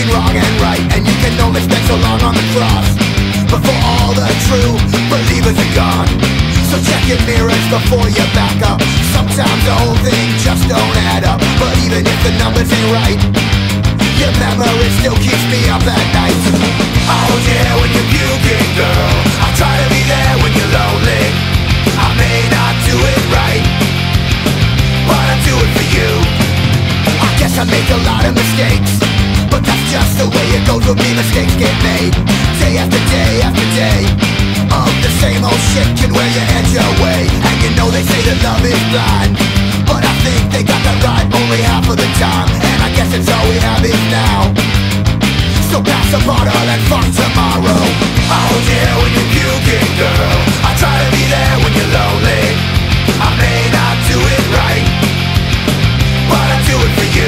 between wrong and right, and you can only spend so long on the cross before all the true believers are gone. So check your mirrors before you back up. Sometimes the whole thing just don't add up. But even if the numbers ain't right, your memory still keeps me up at night. I hold your hair when you're puking, girl. I try to be there when you're lonely. I may not do it right, but I do it for you. I guess I make a lot of mistakes, but that's just the way it goes with me. Mistakes get made day after day after day of the same old shit can wear your head your way. And you know they say that love is blind, but I think they got that right only half of the time. And I guess it's all we have is now. So pass the bottle and fuck tomorrow. I hold you here when you're puking, girl. I try to be there when you're lonely. I may not do it right, but I do it for you.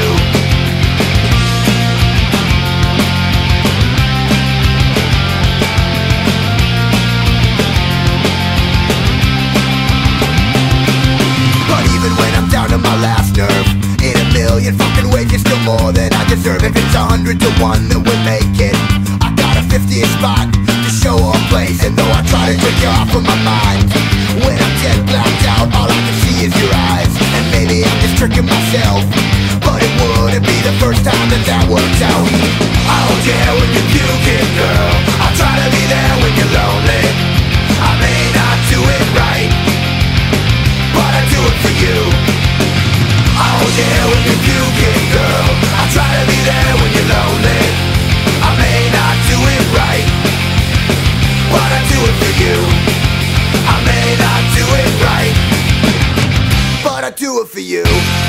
But even when I'm down to my last nerve, in a million fucking ways you're still more than I deserve. If it's 100 to 1 that we'll make it, I got a 50th spot to show or place. And though I try to take you off of my mind, when I'm dead blacked out, all I can see is your eyes. And maybe I'm just tricking myself, but it wouldn't be the first time that that works out. I hold your hair when you're puking, girl. I try to be there when you're lonely. I may not do it right, but I do it for you. I hold your hair when you're puking, girl. I try to be there when you're lonely. I may not do it right, but I do it for you. I may not do it right, but I do it for you.